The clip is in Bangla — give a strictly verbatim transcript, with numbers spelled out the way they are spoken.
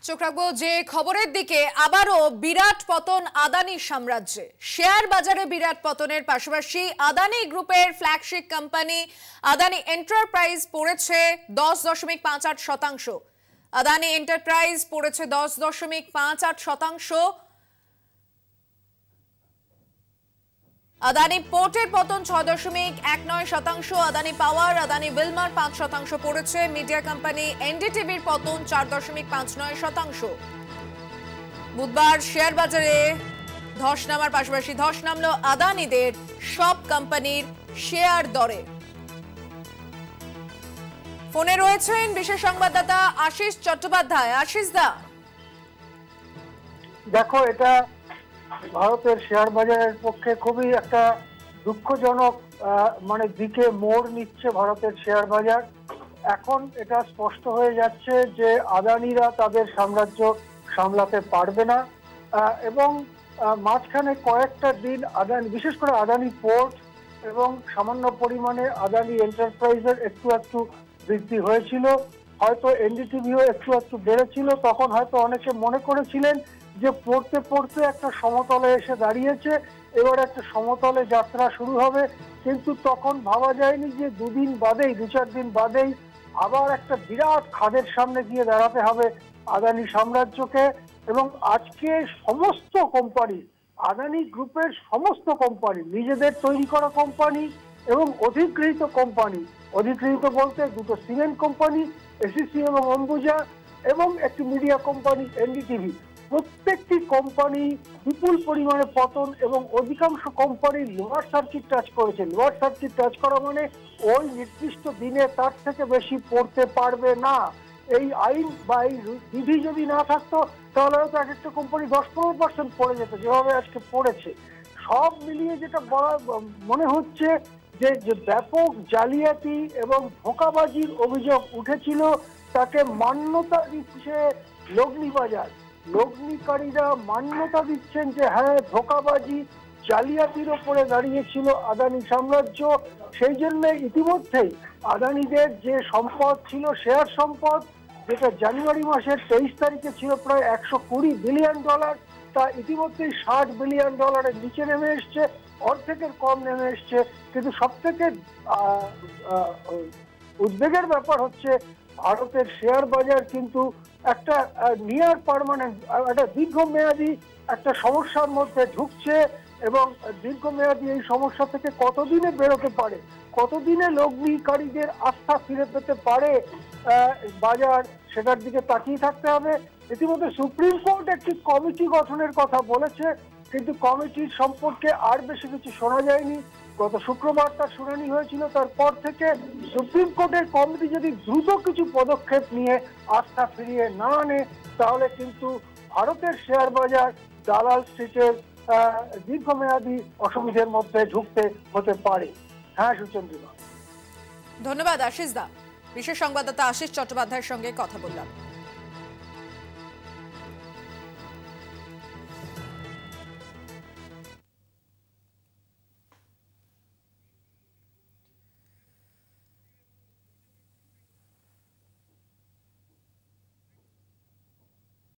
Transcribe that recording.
চোখ রাখবো যে খবরের দিকে, আবারও বিরাট পতন আদানি সাম্রাজ্যে। শেয়ার বাজারে বিরাট পতনের পাশাপাশি আদানি গ্রুপের ফ্ল্যাগশিপ কোম্পানি আদানি এন্টারপ্রাইজ পড়েছে দশ দশমিক পাঁচ আট শতাংশ। আদানি এন্টারপ্রাইজ পড়েছে দশ দশমিক পাঁচ আট শতাংশ। আদানি পোর্টের পতন ছয় দশমিক এক নয় শতাংশ। আদানি পাওয়ার, আদানি উইলমার পাঁচ শতাংশ পড়েছে। মিডিয়া কোম্পানি এনডিটিভির পতন চার দশমিক পাঁচ নয় শতাংশ। বুধবার শেয়ার বাজারে ধস নামার পাশাপাশি ধস নামলো আদানিদের সব কোম্পানির শেয়ার দরে। ফোনে রয়েছেন বিশেষ সংবাদদাতা আশিস চট্টোপাধ্যায়। আশিস দা, দেখো, এটা ভারতের শেয়ার বাজারের পক্ষে খুবই একটা দুঃখজনক মানে দিকে মোড় নিচ্ছে ভারতের শেয়ার বাজার। এখন এটা স্পষ্ট হয়ে যাচ্ছে যে আদানিরা তাদের সাম্রাজ্য সামলাতে পারবে না এবং মাঝখানে কয়েকটা দিন আদানি, বিশেষ করে আদানি পোর্ট এবং সামান্য পরিমাণে আদানি এন্টারপ্রাইজের একটু একটু বৃদ্ধি হয়েছিল। হয়তো এনডিটিভিও একটু একটু বেড়েছিল। তখন হয়তো অনেকে মনে করেছিলেন যে পড়তে পড়তে একটা সমতলে এসে দাঁড়িয়েছে, এবার একটা সমতলে যাত্রা শুরু হবে। কিন্তু তখন ভাবা যায়নি যে দুদিন বাদেই, দু চার দিন বাদেই আবার একটা বিরাট খাদের সামনে গিয়ে দাঁড়াতে হবে আদানি সাম্রাজ্যকে। এবং আজকে সমস্ত কোম্পানি, আদানি গ্রুপের সমস্ত কোম্পানি, নিজেদের তৈরি করা কোম্পানি এবং অধিগৃহীত কোম্পানি, অধিগৃহীত বলতে দুটো সিমেন্ট কোম্পানি এসিসি এবং অম্বুজা এবং একটি মিডিয়া কোম্পানি এনডিটিভি, প্রত্যেকটি কোম্পানি বিপুল পরিমাণে পতন এবং অধিকাংশ কোম্পানি লোয়ার সার্কিট টাচ করেছে। লোয়ার সার্কিট টাচ করা মানে ওই নির্দিষ্ট দিনে তার থেকে বেশি পড়তে পারবে না। এই আইন বা এই বিধি যদি না থাকতো তাহলে হয়তো এক একটা কোম্পানি দশ পনেরো পার্সেন্ট পড়ে যেত, যেভাবে আজকে পড়েছে। সব মিলিয়ে যেটা বলা মনে হচ্ছে যে যে ব্যাপক জালিয়াতি এবং ধোঁকাবাজির অভিযোগ উঠেছিল তাকে মান্যতা দিচ্ছে লগ্নি বাজার। লগ্নিকারীরা মান্যতা দিচ্ছেন যে হ্যাঁ, ধোঁকাবাজি জালিয়াতির ওপরে দাঁড়িয়েছিল আদানি সাম্রাজ্য। সেই জন্য ইতিমধ্যেই আদানিদের যে সম্পদ ছিল, শেয়ার সম্পদ, যেটা জানুয়ারি মাসের তেইশ তারিখে ছিল প্রায় একশো কুড়ি বিলিয়ন ডলার, তা ইতিমধ্যেই ষাট বিলিয়ন ডলারের নিচে নেমে এসছে, অর্ধেকের কম নেমে এসছে। কিন্তু সব থেকে উদ্বেগের ব্যাপার হচ্ছে ভারতের শেয়ার বাজার কিন্তু একটা নিয়ার পার্মানেন্ট, একটা দীর্ঘমেয়াদী একটা সমস্যার মধ্যে ঢুকছে এবং দীর্ঘমেয়াদী এই সমস্যা থেকে কতদিনে বেরোতে পারে, কতদিনে লগ্নিকারীদের আস্থা ফিরে পেতে পারে বাজার, সেটার দিকে তাকিয়ে থাকতে হবে। ইতিমধ্যে সুপ্রিম কোর্ট একটি কমিটি গঠনের কথা বলেছে, কিন্তু কমিটির সম্পর্কে আর বেশি কিছু শোনা যায়নি। গত শুক্রবার তার শুনানি হয়েছিল, তারপর থেকে সুপ্রিম কোর্টের কমিটি যদি দ্রুত কিছু পদক্ষেপ নিয়ে আস্থা ফিরিয়ে না আনে তাহলে কিন্তু ভারতের শেয়ার বাজার দালাল স্ট্রিটের দীর্ঘমেয়াদী অসুবিধার মধ্যে ঢুকতে হতে পারে। হ্যাঁ সুচন্দ্রিমা, ধন্যবাদ আশিস দা। বিশেষ সংবাদদাতা আশিস চট্টোপাধ্যায়ের সঙ্গে কথা বললাম।